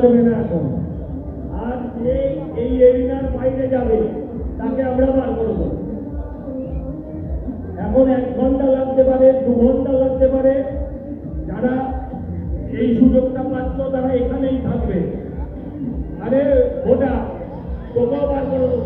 পারবে না এখন। আর যে এই এরিনার বাইরে যাবে তাকে আমরা বার করব। এখন 1 ঘন্টা লাগতে পারে, 2 ঘন্টা লাগতে পারে। যারা এই সুযোগটা পাচ্ছ তারা এখানেই থাকবে। আরে ওটা তোকেও বার করে দেবো।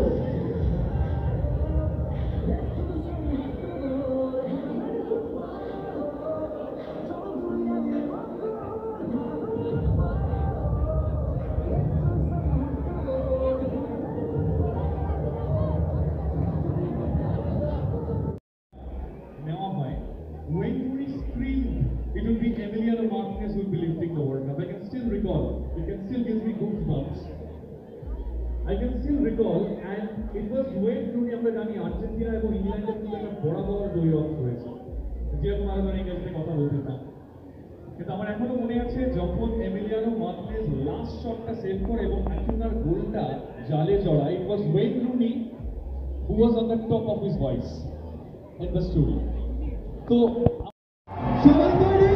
When we scream, it will be Emiliano Martinez who will be lifting the World Cup. I can still recall, it can still give me goosebumps. I can still recall, and it was Wayne Rooney আমরা জানি Argentina এবং ইংল্যান্ডের মধ্যে একটা বরাবর দ্বৈরথ হয়েছে, যেরকম Maradona ইংরেজিতে কথা বলতেতাম। কিন্তু আমার এখনো মনে আছে যখন এমিলিয়ানো মার্টিনেজ লাস্ট শটটা সেভ করে এবং আর্জেন্টিনার গোলটা জালে জড়ায়, it was Wayne Rooney who was on the top of his voice in the studio. তো সবাই তৈরি?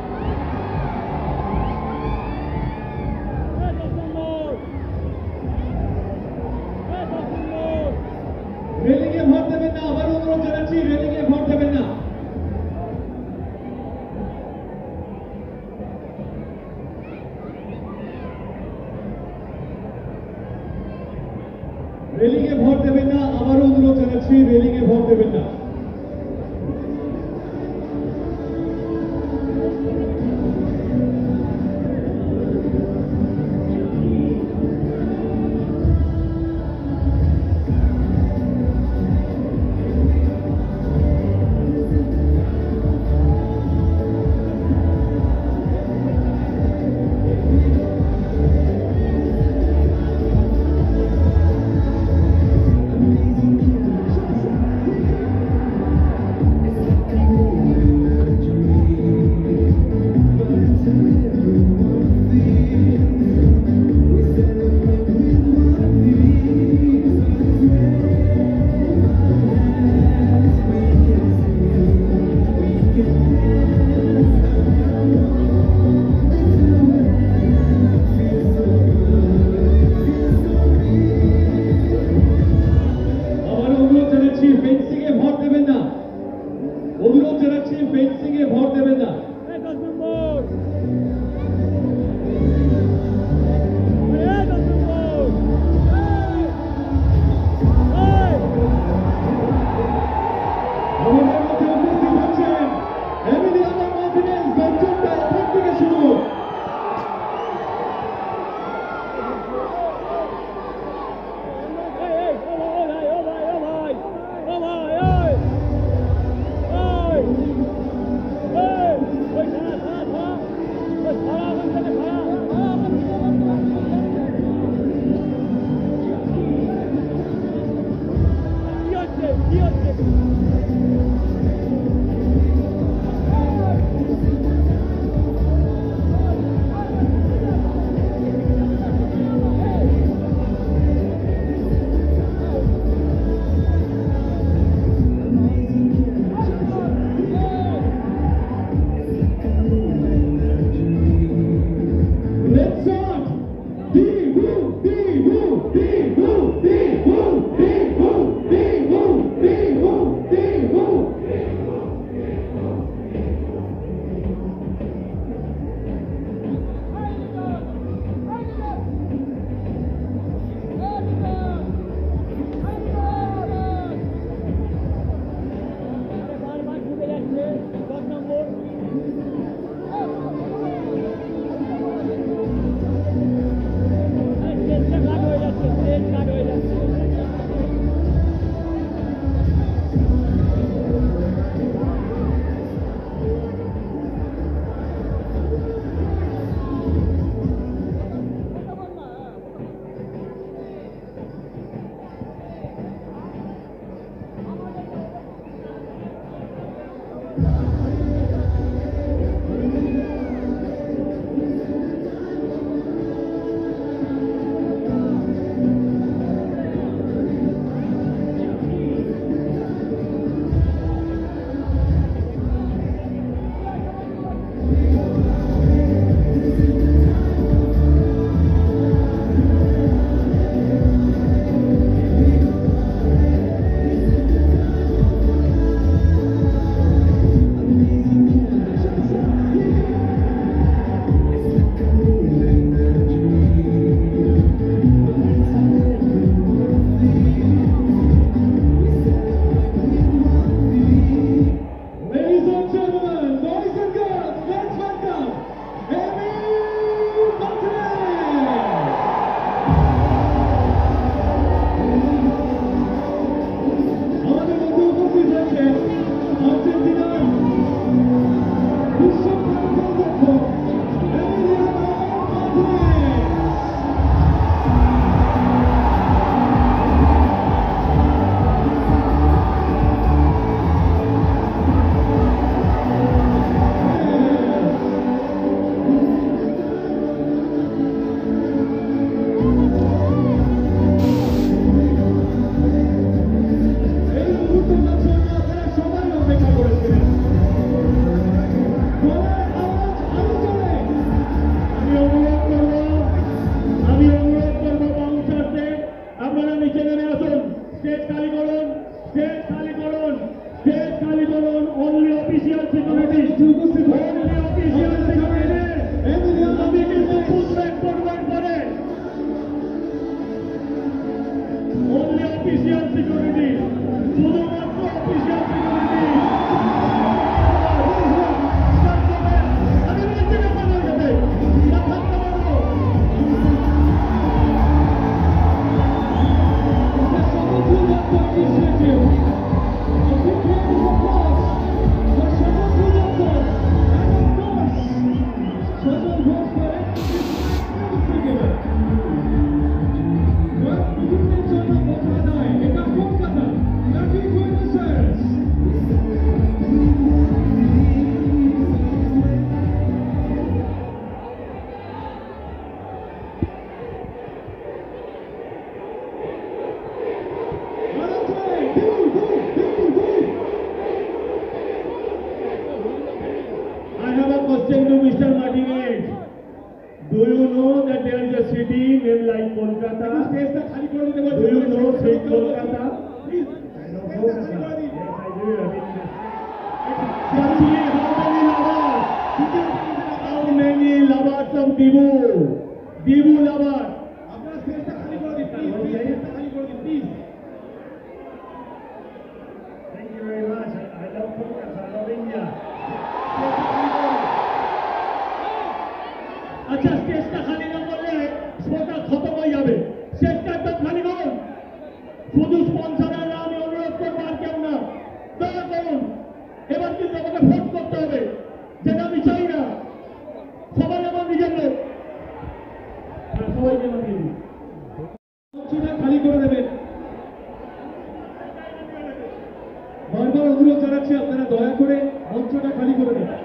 রেলিংয়ে ভোট দেবেন না, আবার অনুরোধ জানাচ্ছি, রেলিংয়ে ভোট দেবেন না। রেলিংয়ে ভোট দেবেন না, আবার অনুরোধ জানাচ্ছি, রেলিংয়ে ভোট দেবেন না। অনুরোধ জানাচ্ছি, ফেন্সিং এ ভোট দেবেন না। আমাদের মধ্যে উপস্থিত হচ্ছেন এমিলিয়ানো মার্টিনেজ, গঞ্জনটা এখান থেকে শুরু। that there is a city named like Kolkata? স্টেজটা খালি করে দিতে Do you know State Kolkata? Please I know স্টেজটা Kolkata. খালি করে দিন Yes, I do. I mean, see how many lovers of Dibu? Dibu lovers. আপনারা স্টেজটা খালি করে দিন প্লিজ স্টেজটা খালি করে দিন please Thank you very much. I love Kolkata. I love India. আচ্ছা স্টেজটা খালি না করলে শোটা খতম হয়ে যাবে স্টেজটা একদম খালি করুন শুধু স্পন্সররা আমি অনুরোধ করবো আর কেউ না দয়া করুন এবার কিন্তু আমাকে ভোট করতে হবে যেটা আমি চাই না সবাই আমার নিজের লোক সবাইকে মানিয়ে দিই মঞ্চটা খালি করে দেবেন বারবার অনুরোধ জানাচ্ছি আপনারা দয়া করে মঞ্চটা খালি করে দেন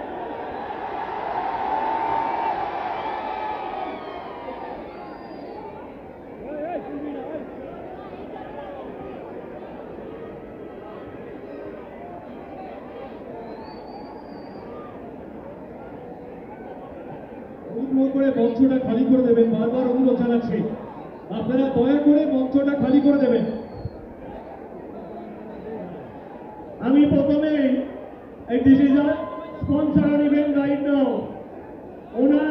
অনুগ্রহ করে মঞ্চটা খালি করে দেবেন বারবার অনুরোধ জানাচ্ছি আপনারা দয়া করে মঞ্চটা খালি করে দেবেন আমি প্রথমে এই this is a sponsor event right now owner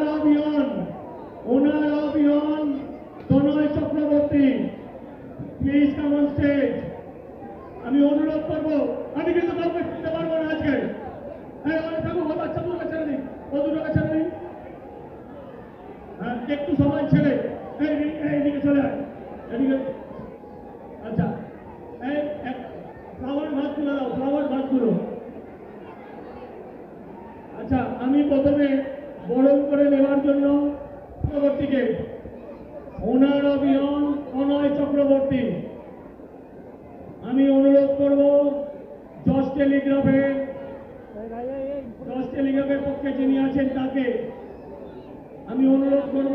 of ইয়ন Tanay Chakraborty please come on stage আমি অনুরোধ করবো আমি কিন্তু কাউকে দিতে পারবো না আজকে হ্যাঁ অনেক থাকবো বাচ্চা দুটো ছেড়ে দিই ও দুটোকে ছেড়ে দিই হ্যাঁ একটু সময় ছেড়ে এইদিকে চলে আয় এদিকে আচ্ছা এই ফ্লাওয়ার ভাতগুলো দাও ফ্লাওয়ার ভাতগুলো আচ্ছা আমি প্রথমে বরণ করে নেওয়ার জন্য চক্রবর্তীকে ওনার অভিযান অনয় চক্রবর্তী আমি অনুরোধ করব জজ টেলিগ্রাফের পক্ষে যিনি আছেন তাকে আমি অনুরোধ করব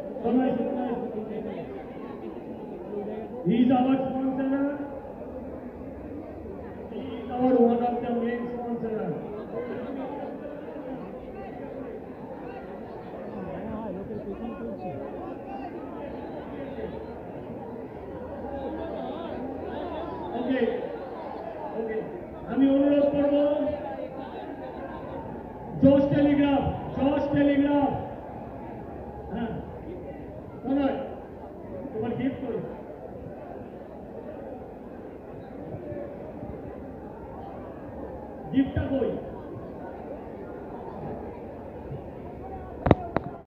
he is our sponsor he is our one of the main sponsor okay okay আমি অনুরোধ করব জজ টেলিগ্রাফ হ্যাঁ নয় তোমার গিফট করো গিফটটা কই